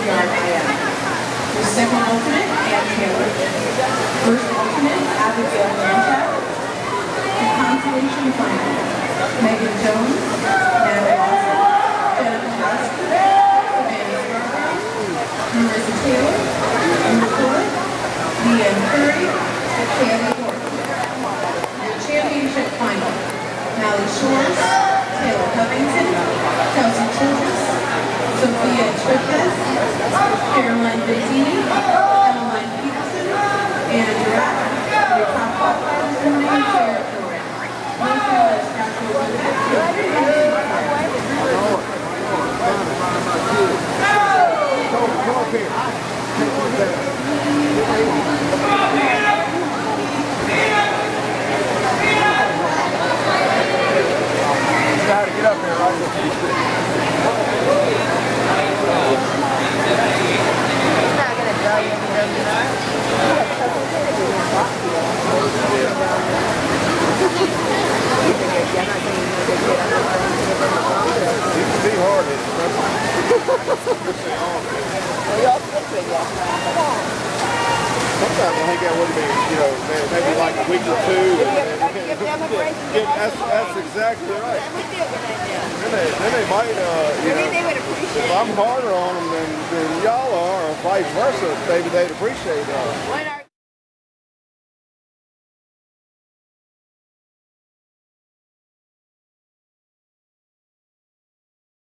Ymca. Your second alternate, Ann Taylor. First alternate, Abigail Manchak. The consolation final, Megan Jones, Natalie Lawson, Jennifer Lawson, Savannah Scarborough, Marissa Taylor, Ruth Bullock, Leanne Curry, and Tammy Horton. Your championship final, Mallie Shores, Taylor Covington, Kelsey Childress, Sophia Tripes, Caroline Bettini, Emmeline Peterson, and Giraffe. Your top qualifiers this morning, Sarah Flores. North Carolina's national Get up here, right? Sometimes I think that would be, maybe like a week or two. That's exactly right. Then they might, if I'm harder on them than y'all are, or vice versa, maybe they'd appreciate that.